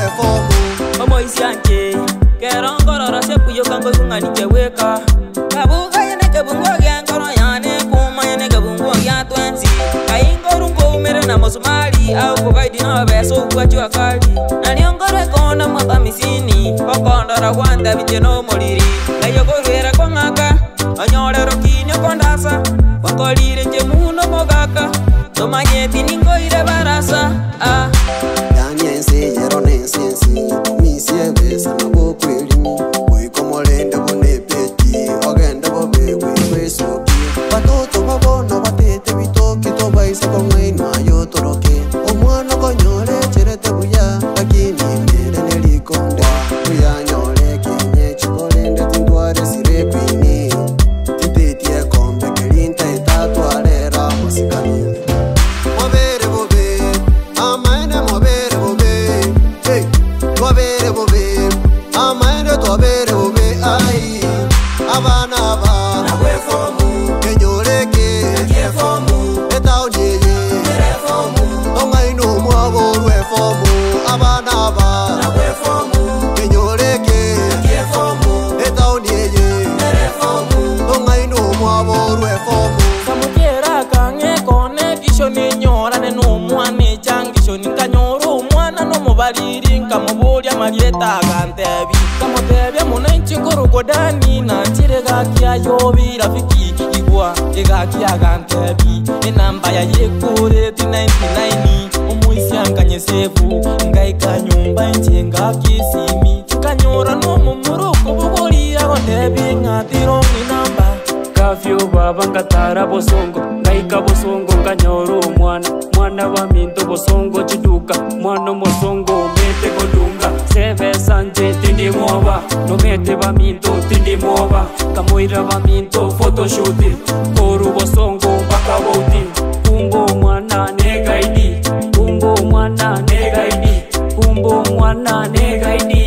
reformu Omo isianche Kerongororo sepuyo kango yungani keweka Kabuga yene kebungo gyankoro yane Kuma yene kebungo gyatwensi Kaingorungo umere na mosumari Au kukaidi na beso ukwachua kali Naniongore kona mwaka misini Kokondora wanda vijeno moliri Kayogorwera kwa ngaka Onyolero kinyo kondasa Wakolire njemuno mogaka Tomanyeti ningoire barasa Yanyense yero nensensi Misie besa na bokweli Wiko molende bone peti Ogende bobe wikwe soki Batoto babono batete bitoki Tobaisa kongaino ayo toroke Omwana konyole cherete buya Lakini mbele nelikonde Buya nyole kenye chikolende Tindware sirekwini Tintetie kombe kelinta itatu alera musikani Mwabere bobe Amaene mwabere bobe Hey Mwabere bobe Amaene twabere bobe Ai Abana aba Nagwefomu Kenyoleke Nagwefomu Etauniye Nagwefomu Ongaino mwabo Nagwefomu Abana aba Nagwefomu Kenyoleke Nagwefomu Etauniye Nagwefomu Ongaino mwabo Nagwefomu Samukera kange kone kisho ni nyorane n'umwane changisho nikanyoro umwana no mubariri nkamubulya marieta gantebi kamutebya munenchi ngorogodani na chirega kyayo birafiki igwa egakya gantebi enamba ya yekure 99 umuisianganye sefu ngaika nyumba nchenga kisimi kanyora no mumuruko bugori yagontebi ngatiro ni namba Kafyo baba ngatara bosongo Ngaika bosongo nganyoro Mwana wa minto bosongo chiduka Mwana mosongo mete kodunga Seve sanje tindi mova No mete wa minto tindi mova Kamoira wa minto photoshooti Toru bosongo mpaka wauti Kumbo mwana negaidi Kumbo mwana negaidi Kumbo mwana negaidi